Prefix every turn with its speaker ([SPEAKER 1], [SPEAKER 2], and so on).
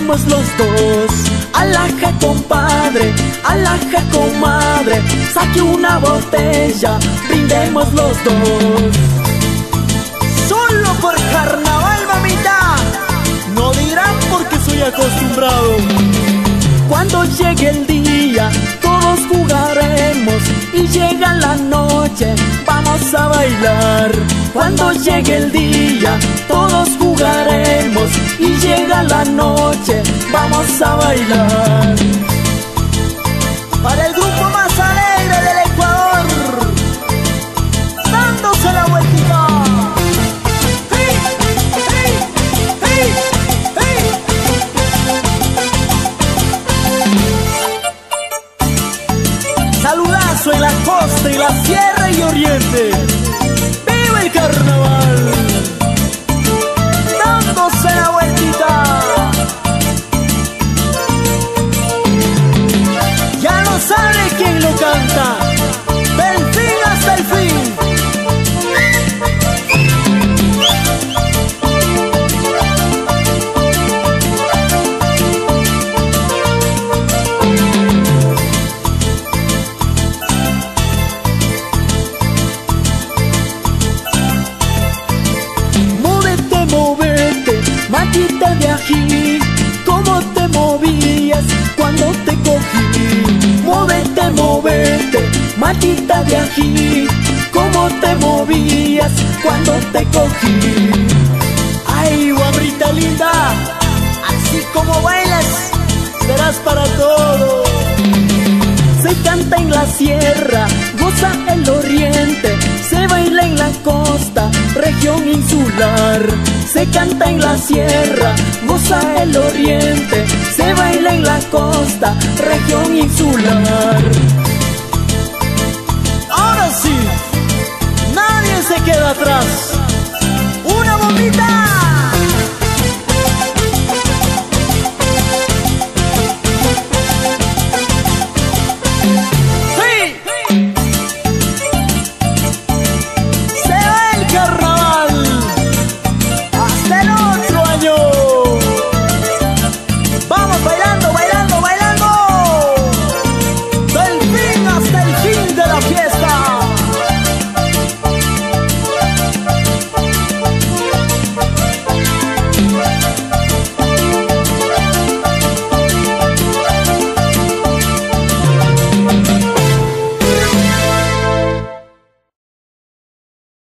[SPEAKER 1] brindemos los dos. Alaja compadre, alaja comadre, saque una botella, brindemos los dos.
[SPEAKER 2] Solo por carnaval, mamita, no dirán porque soy acostumbrado.
[SPEAKER 1] Cuando llegue el día, todos jugaremos, y llega la noche, vamos a bailar. Cuando llegue el día, todos jugaremos, y llega la noche, vamos a bailar.
[SPEAKER 2] Para el grupo más alegre del Ecuador, dándose la vueltita. ¡Hey! ¡Hey! ¡Hey! ¡Hey! Saludazo en la costa y la sierra y oriente. ¡Viva el carnaval! Dándose la vueltita. Ya no sabe quién lo canta. Del fin hasta el fin.
[SPEAKER 1] Matita de ají, ¿cómo te movías cuando te cogí? Móvete, móvete, matita de ají, ¿cómo te movías cuando te cogí?
[SPEAKER 2] Ay, guabrita linda, así como bailas, serás para todo.
[SPEAKER 1] Se canta en la sierra, goza el oriente, se baila en la costa, región insular. Se canta en la sierra, goza el oriente, se baila en la costa, región insular.